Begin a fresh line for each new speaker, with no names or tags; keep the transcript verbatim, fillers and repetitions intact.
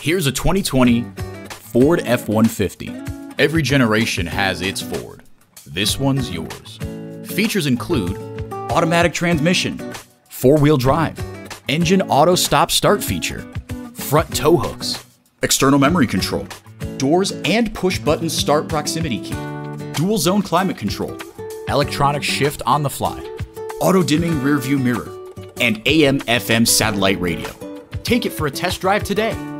Here's a twenty twenty Ford F one fifty. Every generation has its Ford. This one's yours. Features include automatic transmission, four-wheel drive, engine auto stop start feature, front tow hooks, external memory control, doors and push-button start proximity key, dual zone climate control, electronic shift on the fly, auto-dimming rear view mirror, and A M F M satellite radio. Take it for a test drive today.